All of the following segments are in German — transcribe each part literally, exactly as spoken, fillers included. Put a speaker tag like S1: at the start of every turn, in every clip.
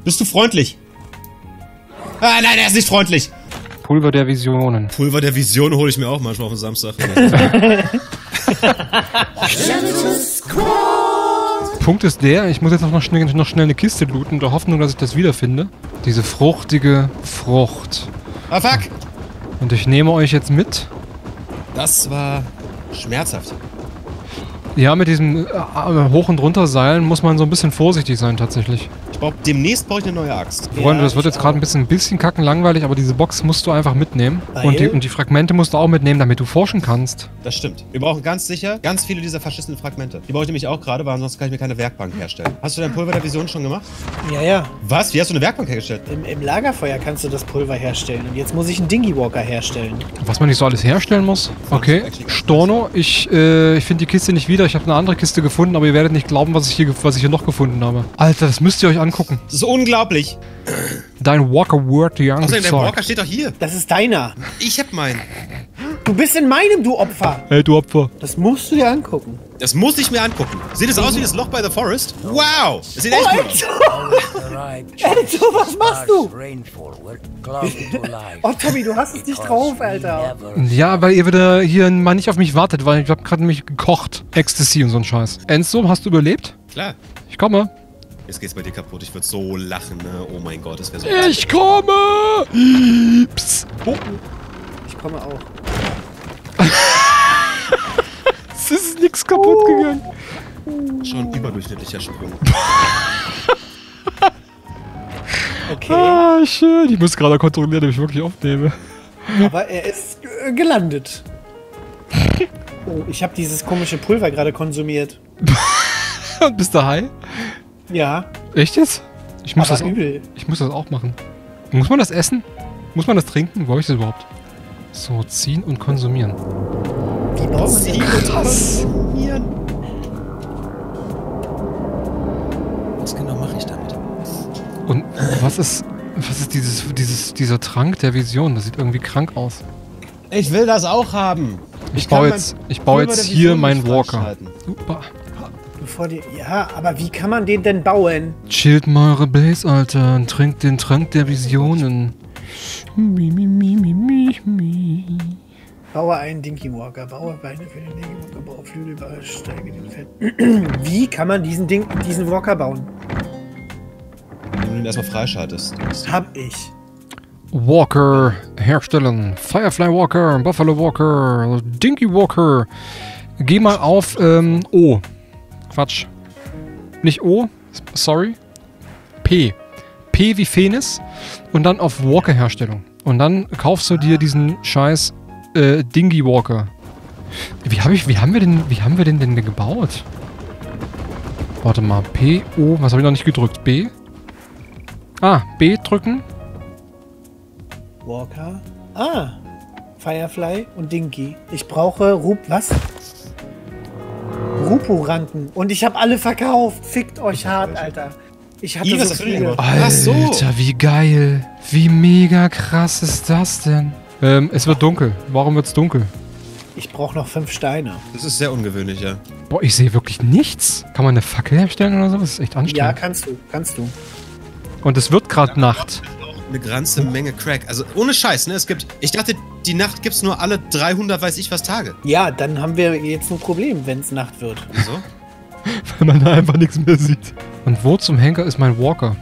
S1: Bist du freundlich? Ah, nein, er ist nicht freundlich.
S2: Pulver der Visionen.
S1: Pulver der Vision hole ich mir auch manchmal auf den Samstag.
S2: Punkt ist der, ich muss jetzt auch noch schnell, noch schnell eine Kiste looten, in der Hoffnung, dass ich das wiederfinde. Diese fruchtige Frucht.
S1: Ah, fuck!
S2: Und ich nehme euch jetzt mit.
S1: Das war schmerzhaft.
S2: Ja, mit diesem äh, Hoch- und Runterseilen muss man so ein bisschen vorsichtig sein, tatsächlich.
S1: Ich brauch, demnächst brauche ich eine neue Axt.
S2: Freunde,
S3: Ja,
S2: das wird
S3: ich
S2: jetzt gerade ein bisschen, ein bisschen kackenlangweilig, aber diese Box musst du einfach mitnehmen.
S3: Weil?
S2: Und die, und die Fragmente musst du auch mitnehmen, damit du forschen kannst.
S1: Das stimmt. Wir brauchen ganz sicher ganz viele dieser faschistischen Fragmente. Die brauche ich nämlich auch gerade, weil ansonsten kann ich mir keine Werkbank herstellen. Hast du dein Pulver der Vision schon gemacht?
S3: Ja, ja.
S1: Was? Wie hast du eine Werkbank hergestellt?
S3: Im, Im Lagerfeuer kannst du das Pulver herstellen. Und jetzt muss ich einen Dingy Walker herstellen.
S2: Was man nicht so alles herstellen muss. Okay, Storno, ich, äh, ich finde die Kiste nicht wieder. Ich habe eine andere Kiste gefunden, aber ihr werdet nicht glauben, was ich hier, was ich hier noch gefunden habe. Alter, das müsst ihr euch angucken.
S1: Das ist unglaublich.
S2: Dein Walker Word, die
S1: Außerdem, der Walker steht doch hier.
S3: Das ist deiner.
S1: Ich hab meinen.
S3: Du bist in meinem, du Opfer.
S2: Hey, du Opfer.
S3: Das musst du dir angucken.
S1: Das muss ich mir angucken. Sieht es aus wie das Loch bei The Forest? Wow! Das sieht echt
S3: Oh,
S1: gut aus.
S3: Enzo, was machst du? Oh, Tommy, du hast es nicht drauf, Alter.
S2: Ja, weil ihr wieder hier mal nicht auf mich wartet, weil ich habe gerade nämlich gekocht. Ecstasy und so ein Scheiß. Enzo, hast du überlebt?
S1: Klar.
S2: Ich komme.
S1: Jetzt geht's bei dir kaputt. Ich würde so lachen, ne? Oh mein Gott, das wäre so...
S2: Ich komme! Psst. Oh.
S3: Ich komme auch.
S2: Es ist nichts kaputt gegangen.
S1: Schon ein überdurchschnittlicher Sprung.
S3: Okay,
S2: Ah, schön. Ich muss gerade kontrollieren, ob ich wirklich aufnehme.
S3: aber er ist äh, gelandet. Oh, ich habe dieses komische Pulver gerade konsumiert.
S2: Und bist du high?
S3: Ja,
S2: Echt jetzt? Ich muss,
S3: aber
S2: das auch,
S3: übel.
S2: ich muss das auch machen. Muss man das essen? Muss man das trinken? Wo habe ich das überhaupt? So, ziehen und konsumieren.
S3: Wie baut man denn
S2: Krass.
S1: Was genau mache ich damit?
S2: Und was ist, was ist dieses, dieses, dieser Trank der Vision? Das sieht irgendwie krank aus.
S1: Ich will das auch haben.
S2: Ich,
S1: kann
S2: baue
S1: mein
S2: jetzt, ich baue
S1: Pulver
S2: jetzt
S1: der
S2: hier
S1: Vision
S2: meinen
S1: nicht
S2: Walker.
S1: freischalten.
S2: Super.
S3: Bevor die, ja, aber wie kann man den denn bauen?
S2: Chillt mal eure Base, Alter, und trinkt den Trank der Visionen. Mi, mi, mi, mi, mi, mi.
S3: Baue einen Dinky Walker, baue Beine für den Dinky Walker, baue Flügel, baue Steige den Fett. Wie kann man diesen, Ding, diesen Walker bauen?
S1: Wenn du ihn erstmal freischaltest.
S3: Hab ich.
S2: Walker herstellen. Firefly Walker, Buffalo Walker, Dinky Walker. Geh mal auf ähm, O. Quatsch. Nicht O, sorry. P. P wie Penis. Und dann auf Walker Herstellung. Und dann kaufst du dir diesen scheiß äh, Dingy Walker. Wie, hab ich, wie, haben wir den, wie haben wir den denn gebaut? Warte mal. P, O. Was habe ich noch nicht gedrückt? B. Ah, B drücken.
S3: Walker. Ah. Firefly und Dinky. Ich brauche Rup... Was? Rupo-Ranken. Und ich habe alle verkauft. Fickt euch hart, Alter. Ich hatte
S1: Ih, was
S3: so
S1: hast du denn
S3: viele.
S1: gemacht? Ach so.
S2: Alter, wie geil. Wie mega krass ist das denn? Ähm, es wird dunkel. Warum wird's dunkel?
S3: Ich brauche noch fünf Steine.
S1: Das ist sehr ungewöhnlich, ja.
S2: Boah, ich sehe wirklich nichts. Kann man eine Fackel herstellen oder so? Das ist echt
S3: Ja,
S2: anstrengend.
S3: kannst du. Kannst du.
S2: Und es wird gerade Nacht.
S1: Eine ganze Menge Crack. Also ohne Scheiß, ne? Es gibt... Ich dachte, die Nacht gibt's nur alle dreihundert weiß ich was Tage.
S3: Ja, dann haben wir jetzt ein Problem, wenn es Nacht wird.
S1: Wieso?
S2: Weil man da einfach nichts mehr sieht. Und wo zum Henker ist mein Walker?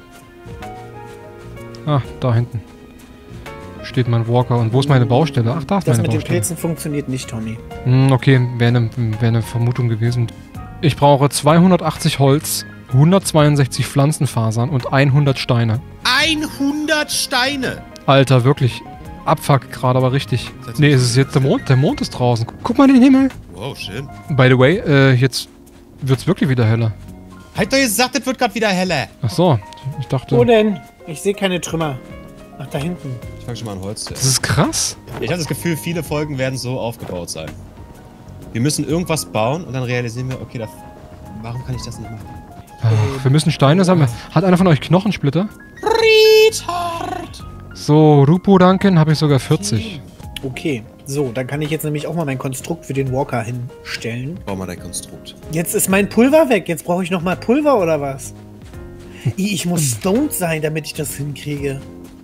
S2: Ah, da hinten. Steht mein Walker. Und wo ist meine Baustelle? Ach, da ist
S3: Das
S2: meine
S3: mit den
S2: Baustelle.
S3: Pilzen funktioniert nicht, Tommy.
S2: Hm, okay, wäre eine wär ne Vermutung gewesen. Ich brauche zweihundertachtzig Holz, hundertzweiundsechzig Pflanzenfasern und hundert Steine.
S1: hundert Steine!
S2: Alter, wirklich. Abfuck gerade, aber richtig. Nee, ist es jetzt der Mond? Der Mond ist draußen. Guck mal in den Himmel.
S1: Wow, schön.
S2: By the way, äh, jetzt wird's wirklich wieder heller.
S1: Halt doch gesagt, es wird gerade wieder heller.
S2: Ach so, ich dachte...
S3: Wo denn? Ich sehe keine Trümmer. Ach, da hinten.
S1: Ich fange schon mal an Holz zu
S2: Das
S1: essen.
S2: ist krass.
S1: Ich habe das Gefühl, viele Folgen werden so aufgebaut sein. Wir müssen irgendwas bauen und dann realisieren wir, okay, das, warum kann ich das nicht machen?
S2: Ach, wir müssen Steine sammeln. Hat einer von euch Knochensplitter?
S1: Retard!
S2: So, Rupo-Ranken habe ich sogar vierzig.
S3: Okay, so, dann kann ich jetzt nämlich auch mal mein Konstrukt für den Walker hinstellen.
S1: Bau mal dein Konstrukt.
S3: Jetzt ist mein Pulver weg. Jetzt brauche ich noch mal Pulver oder was? I, ich muss stoned sein, damit ich das hinkriege.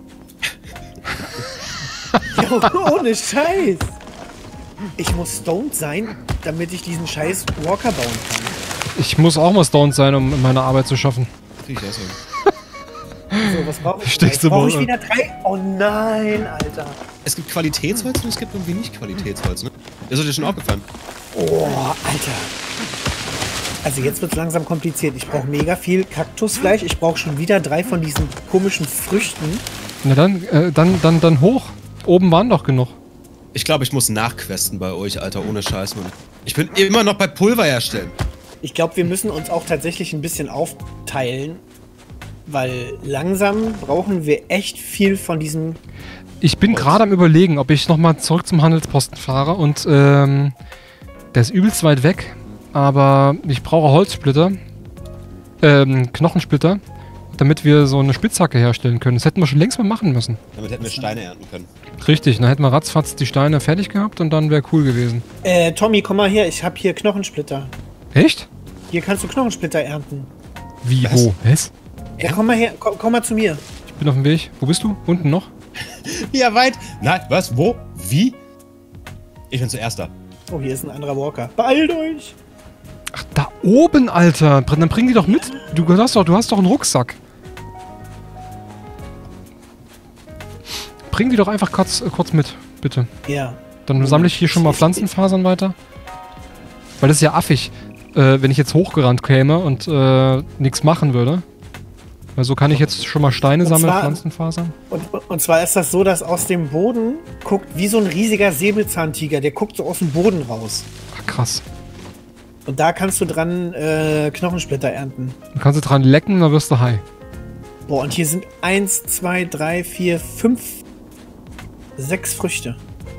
S3: Ja, ohne Scheiß. Ich muss stoned sein, damit ich diesen scheiß Walker bauen kann.
S2: Ich muss auch mal stoned sein, um meine Arbeit zu schaffen.
S1: Krieg ich auch so.
S3: So, was brauche ich?
S2: Steckst du
S3: Brauche ich
S2: mal-
S3: wieder drei? Oh nein, Alter.
S1: Es gibt Qualitätsholz und es gibt irgendwie nicht Qualitätsholz, ne? Das ist dir schon aufgefallen.
S3: Oh, Alter. Also jetzt wird's langsam kompliziert. Ich brauche mega viel Kaktusfleisch. Ich brauche schon wieder drei von diesen komischen Früchten.
S2: Na dann, äh, dann, dann, dann hoch. Oben waren doch genug.
S1: Ich glaube, ich muss nachquesten bei euch, Alter, ohne Scheiß, Mann. Ich bin immer noch bei Pulver herstellen.
S3: Ich glaube, wir müssen uns auch tatsächlich ein bisschen aufteilen. Weil langsam brauchen wir echt viel von diesem...
S2: Ich bin
S1: Holz.
S2: gerade am Überlegen, ob ich nochmal zurück zum Handelsposten fahre und, ähm, der ist übelst weit weg, aber ich brauche Holzsplitter, ähm, Knochensplitter, damit wir so eine Spitzhacke herstellen können. Das hätten wir schon längst mal machen müssen.
S1: Damit hätten wir Steine ernten können.
S2: Richtig, dann hätten wir ratzfatz die Steine fertig gehabt und dann wäre cool gewesen.
S3: Äh, Tommy, komm mal her. Ich habe hier Knochensplitter.
S2: Echt?
S3: Hier kannst du Knochensplitter ernten.
S2: Wie,
S1: Was?
S2: wo? Was?
S3: Ja, komm mal her. Komm, komm mal zu mir.
S2: Ich bin auf dem Weg. Wo bist du? Unten noch?
S1: Ja, weit. Nein, was? Wo? Wie? Ich bin zuerst da.
S3: Oh, hier ist ein anderer Walker. Beeilt euch!
S2: Ach, da oben, Alter. Dann bring die doch mit. Du hast doch, du hast doch einen Rucksack. Bring die doch einfach kurz, äh, kurz mit, bitte.
S3: Ja.
S2: Dann sammle ich hier schon mal Pflanzenfasern weiter. Weil das ist ja affig, äh, wenn ich jetzt hochgerannt käme und äh, nichts machen würde. Weil so kann ich jetzt schon mal Steine
S3: Und
S2: sammeln,
S3: zwar-
S2: Pflanzenfasern.
S3: Und, und zwar ist das so, dass aus dem Boden guckt wie so ein riesiger Säbelzahntiger. Der guckt so aus dem Boden raus.
S2: Ach, krass.
S3: Und da kannst du dran äh, Knochensplitter ernten.
S2: Dann kannst du dran lecken, dann wirst du high.
S3: Boah, und hier sind eins, zwei, drei, vier, fünf, sechs Früchte.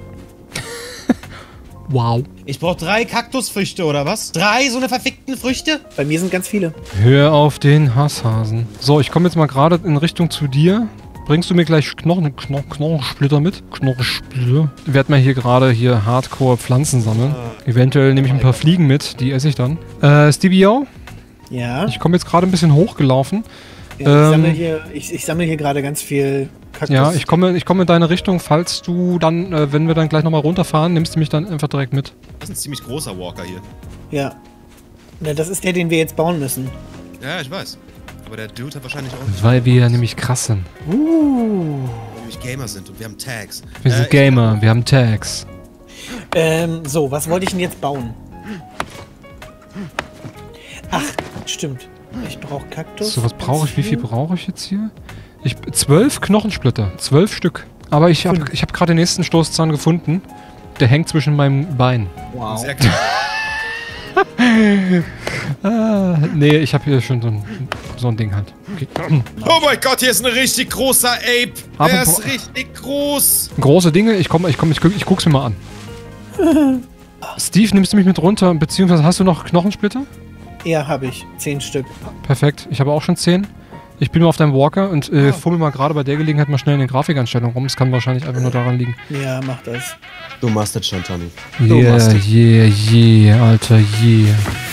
S2: Wow.
S1: Ich brauche drei Kaktusfrüchte, oder was? Drei so eine verfickten Früchte?
S3: Bei mir sind ganz viele.
S2: Hör auf den Hasshasen. So, ich komme jetzt mal gerade in Richtung zu dir. Bringst du mir gleich Knochen, Knochen, Knochensplitter mit? Knochensplitter. Ich werde mal hier gerade hier Hardcore Pflanzen sammeln. Eventuell nehme ich ein paar Fliegen mit, die esse ich dann. Äh, Stevie-O,
S3: Ja.
S2: ich komme jetzt gerade ein bisschen hochgelaufen.
S3: ja ich
S2: ähm,
S3: sammle hier, ich, ich sammle hier gerade ganz viel Kaktus.
S2: Ja, ich komme, ich komme in deine Richtung, falls du dann, äh, wenn wir dann gleich nochmal runterfahren, nimmst du mich dann einfach direkt mit.
S1: Das ist ein ziemlich großer Walker hier.
S3: Ja. Na, das ist der, den wir jetzt bauen müssen.
S1: Ja, ich weiß. Aber der Dude hat wahrscheinlich auch nicht,
S2: Weil wir nämlich krass sind.
S3: Uh.
S1: weil wir nämlich Gamer sind und wir haben Tags.
S2: Wir sind
S1: Äh,
S2: Gamer, wir haben Tags.
S3: Ähm, so, was wollte ich denn jetzt bauen? Ach, stimmt. Ich brauche Kaktus.
S2: So, was brauche ich? Wie viel brauche ich jetzt hier? Ich, zwölf Knochensplitter. Zwölf Stück. Aber ich habe ich hab gerade den nächsten Stoßzahn gefunden. Der hängt zwischen meinem Bein.
S3: Wow.
S1: Sehr klar.
S2: Ah, nee, ich habe hier schon so ein, so ein Ding halt. Okay.
S1: Oh mein Gott, hier ist ein richtig großer Ape.
S2: Aber
S1: Der ist
S2: wo-
S1: richtig groß.
S2: Große Dinge, ich komme, ich komme, ich, guck- ich guck's mir mal an. Steve, nimmst du mich mit runter? Beziehungsweise hast du noch Knochensplitter?
S3: Ja, habe ich. Zehn Stück.
S2: Perfekt, ich habe auch schon zehn. Ich bin mal auf deinem Walker und äh, fummel mal gerade bei der Gelegenheit mal schnell in den Grafikeinstellungen rum. Es kann wahrscheinlich einfach nur daran liegen.
S3: Ja, mach das.
S1: Du machst das schon, Tommy.
S3: Du
S2: Yeah,
S3: machst es.
S2: yeah, yeah, Alter, yeah.